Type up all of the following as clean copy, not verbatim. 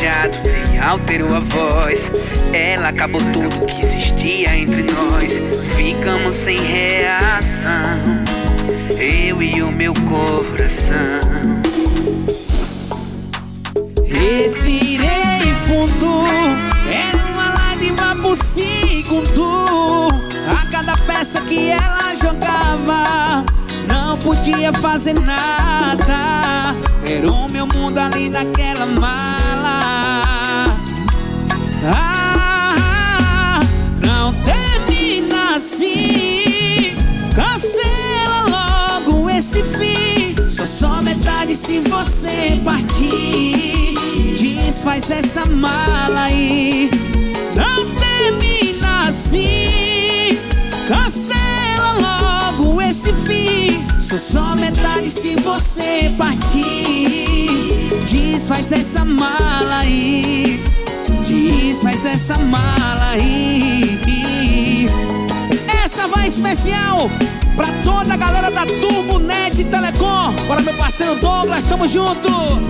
planejado, nem alterou a voz. Ela acabou tudo que existia entre nós. Ficamos sem reação, eu e o meu coração. Respirei fundo, era uma lágrima por segundo. A cada peça que ela jogava, não podia fazer nada. Era o meu mundo ali naquela mala. Não termina assim, cancela logo esse fim. Só metade se você partir. Desfaz essa mala aí. Não termina assim, cancela logo esse fim. Só metade se você partir. Desfaz essa mala aí. Desfaz essa mala aí. Essa vai especial pra toda a galera da Turbo Net Telecom. Bora, meu parceiro Douglas, tamo junto.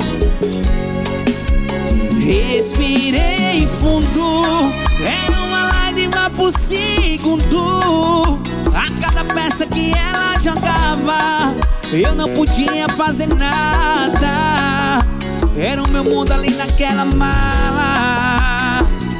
Respirei fundo, era uma lágrima por segundo. A cada peça que ela jogava, eu não podia fazer nada. Era o meu mundo ali naquela mala.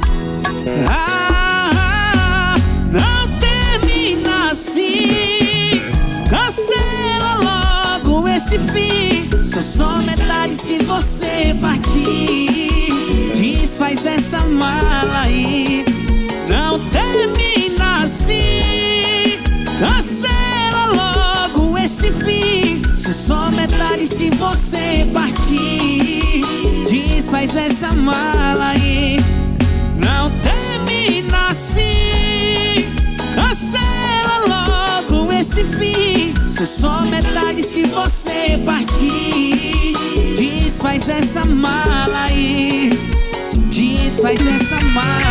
Não termina assim, cancela logo esse fim. Só metade se você partir. Desfaz essa mala aí. Não termina assim, cancela logo esse fim. Só metade se você partir. Desfaz essa mala aí. Não termina assim, cancela logo esse fim. Só metade se você partir. Desfaz essa mala aí. Desfaz essa mala.